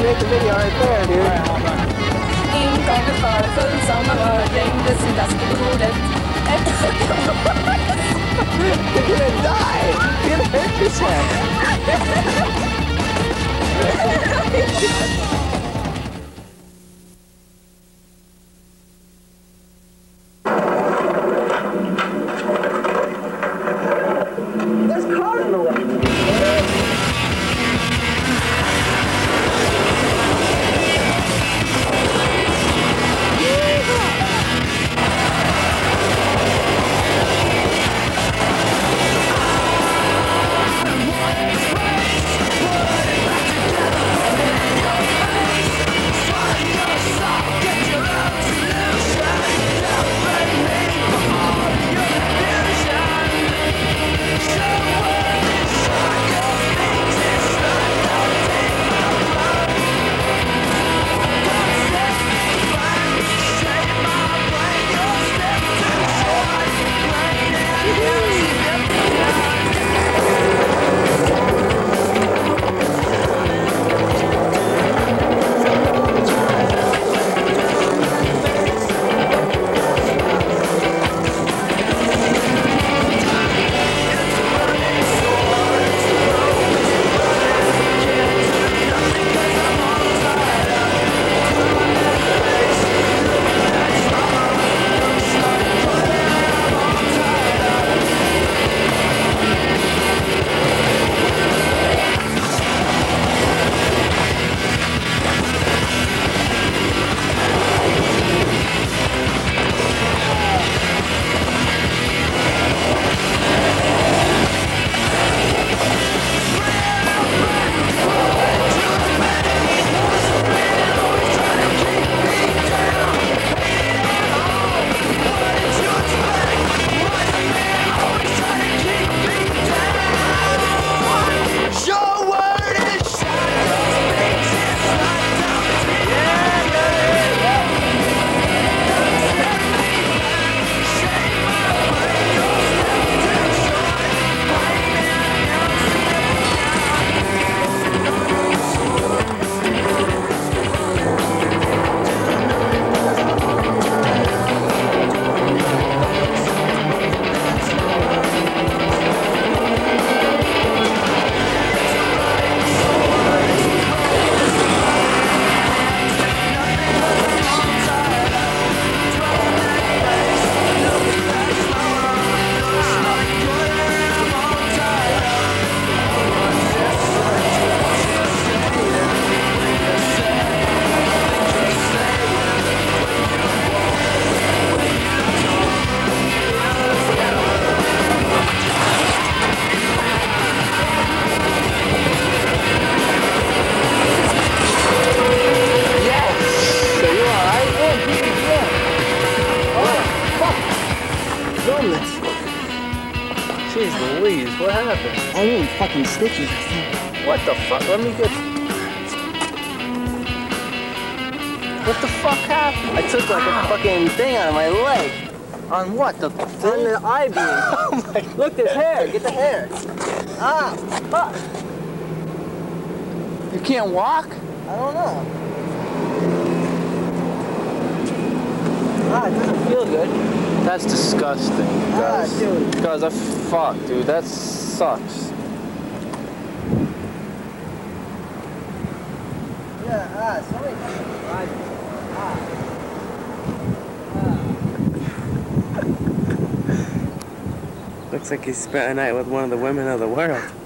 make the video right there, dude. Alright, hold on. You're gonna die! You're gonna hurt yourself! There's a car in the way! Jeez Louise, what happened? I need fucking stitches, I think. What the fuck? Let me get... What the fuck happened? I took like a fucking thing out of my leg. On what? The thing? On the eye beam. Oh my... Look, there's hair. Get the hair. Ah, fuck. You can't walk? I don't know. Ah, it doesn't feel good. That's disgusting, guys. Ah, dude. Guys, fuck, dude. That sucks. Yeah, somebody fucking tried it. Looks like he spent a night with one of the women of the world.